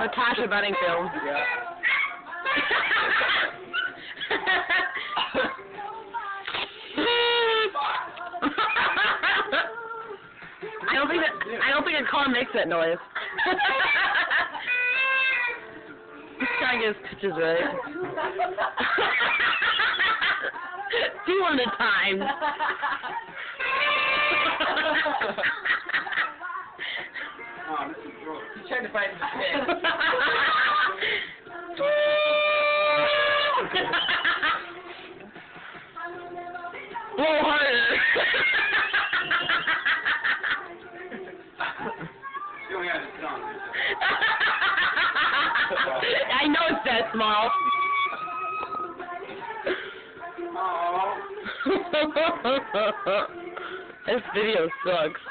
Natasha Bedingfield. Yeah. I don't think a car makes that noise. He's trying to get his pitches right. 2 at a time. Oh, this is gross. He's trying to find his head. Blow harder. You only have his tongue. I know it's that small. Aww. This video sucks.